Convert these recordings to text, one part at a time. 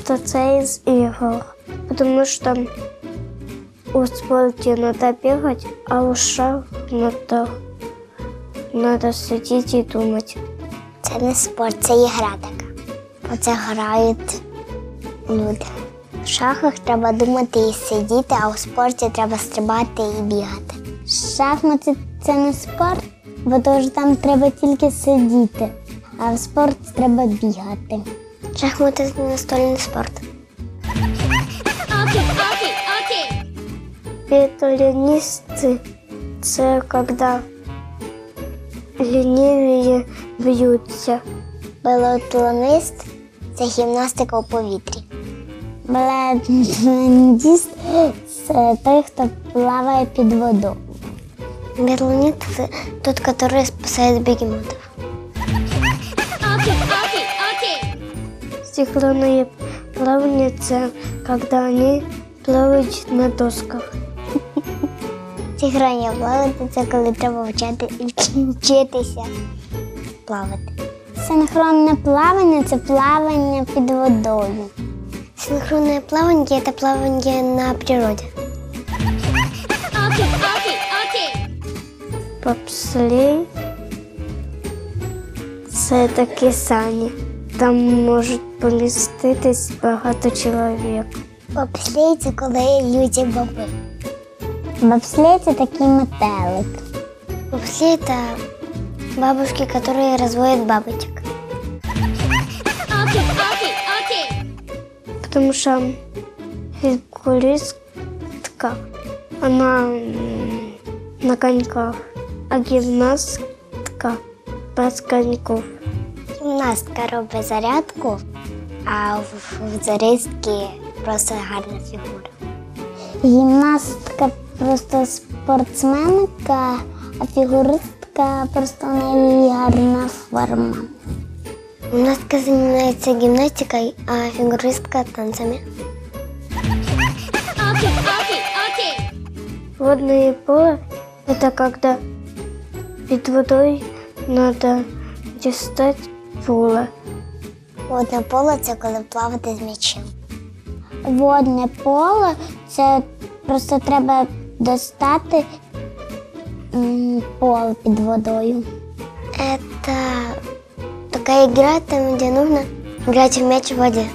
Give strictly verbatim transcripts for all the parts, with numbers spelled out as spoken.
что це из игр. Потому что у спорте надо бегать, а у шахматах надо сидеть и думать. Це не спорт, це ігра така. Оце грають люди. В шахах треба думати і сидіти, а у спорті треба стрибати і бігати. Шахмати – це не спорт, бо тож там треба тільки сидіти, а в спорт треба бігати. Шахмати – це настольний спорт. Піатоністи – це коли ліниві б'ються. Балетлонист – це гімнастика у повітрі. Балетлонист – це той, хто плаває під водою. Біатлонист – це тот, який спасає бегемотів. Синхронное плавание – це когда они плавають на досках. Синхронне плавання – це коли треба вчати, вчитися плавати. Синхронне плавання – це плавання під водою. Синхронне плавання – це плавання на природі. Бобслей – це такі сані. Там може поміститись багато чоловік. Бобслей – це коли люди боби. Бобслей – це такий метелик. Бобслей – це бабушки, які розводять бабочек. Потому что фигуристка, она на коньках, а гимнастка без коньков. Гімнастка робить зарядку, а в зарядці просто гарна фігура. Гімнастка просто спортсменка, а фігуристка просто в неї гарна форма. Гімнастка займається гімнастикою, а фігуристка – танцями. Водное поло – это когда под водой надо достать поло. Водне поло – це коли плавати з м'ячем. Водне поло – це просто треба достати поло під водою. Это такая игра, там, где нужно играть в мяч в воде.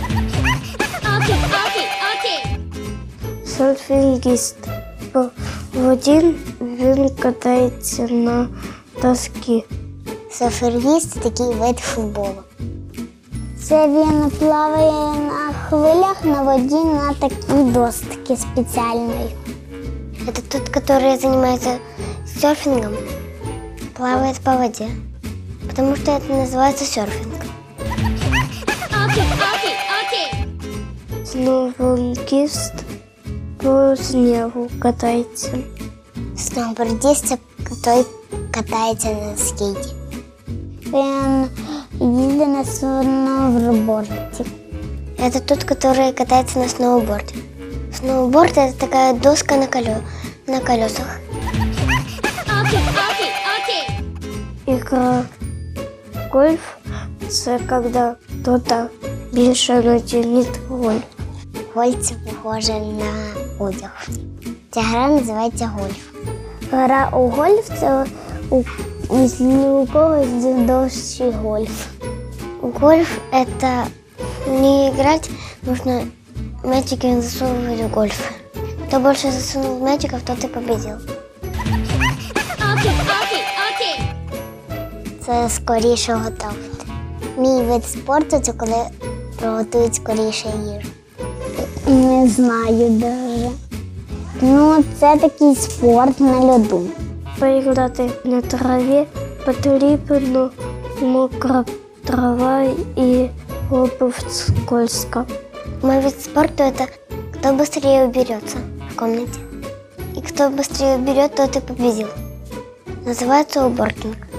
Серфінгіст. В один він катається на доскі. Серфінгіст – це такий вид футболу. Це він плаває на хвилях на воді на такій достці спеціальної. Это тот, который занимается серфингом, плавает по воде, потому что это называется серфинг. Сноубордист по снегу катається. Сноубордист – це той катається на скейті. Він їздить на сноуборді. Это тот, который катается на сноуборде. Сноуборд – это такая доска на, колё... на колесах. Игра гольф – це коли хтось більше натягне гольф. Гольф – це похоже на одяг. Ця гра називається гольф. Гра у гольф – це у, у когось довший гольф. Гольф – это не играть, нужно мячики засовывать в гольф. Кто больше засунул мячиков, тот и победил. Це скоріше готувати. Мій вид спорту – це коли приготують скоріше їжу. Не знаю даже. Ну, це такий спорт на льоду. Поіграти на траві потрібно мокра трава і обувь скользка. Мой вид спорта – это кто быстрее уберется в комнате. И кто быстрее уберет, тот и победил. Называется уборкинг.